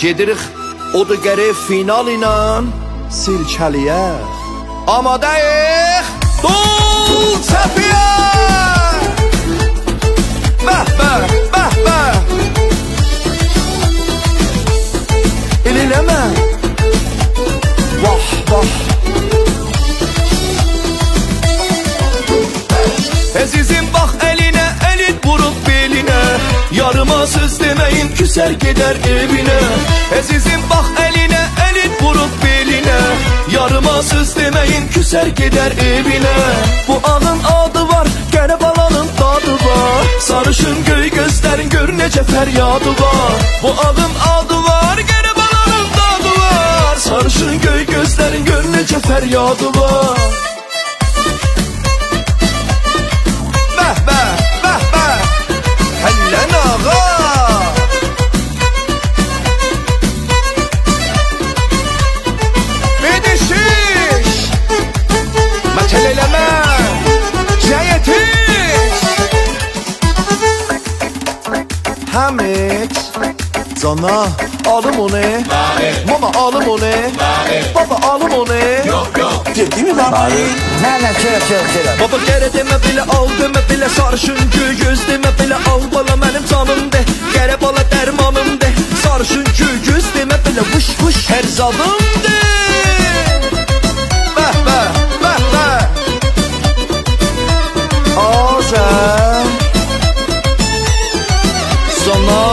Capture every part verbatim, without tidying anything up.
Gedirik o da gərək final ilə silkəliyək. Amadəyik Dul Çəpiyə. Bəh bəh bəh bəh. İliləmə. Vah vah. Əzizim bax əlinə, əlin vurub belinə. Yarıma söz deməyin, küsər gedər evinə. Əzizim bax əlinə, əlin vurub belinə. Yarıma söz deməyin, küsər gedər evinə. Bu ağın adı var, qərib alanın dadı var. Sarışın göy gözlərin gör necə fəryadı var. Bu ağın adı var, qərib alanın dadı var. Sarışın göy gözlərin gör necə fəryadı var. Bəh bəh bəh bəh. Həllən ağa. Bedişiş. Mətəl eləmə. Cəyetiş. Həmid. Cana alım onu. Mama alım onu. Baba alım onu. Yok yok. Ciddi mi baba? Ne ne söyle söyle söyle. Baba qərə demə bilə, al demə bilə. Sarışın göy göz demə bilə. Al bala mənim canım de. Qərə bala dərmanım de. Sarışın göy göz demə bilə. Vuş vuş hər zadım de. Bəh bəh bəh bəh. Azər Sana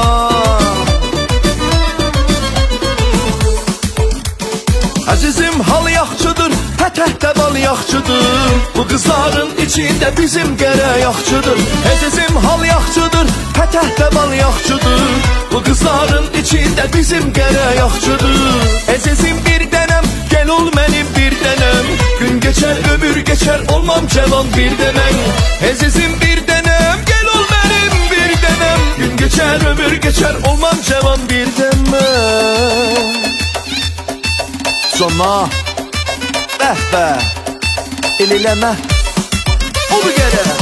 Əzizim hal yaxçıdır, hətəhdə bal yaxçıdır. Bu qızların içində bizim qərə yaxçıdır. Əzizim hal yaxçıdır, hətəhdə bal yaxçıdır. Bu qızların içində bizim qərə yaxçıdır. Əzizim bir dənəm, gəl ol mənim bir dənəm. Gün geçər, ömür geçər, olmam cavan bir dənəm. Əzizim bir dənəm, gəl ol mənim bir dənəm. Gün geçər, ömür geçər, olmam cavan bir dənəm. Sona bəh bəh. El eləmə. Onu qərə.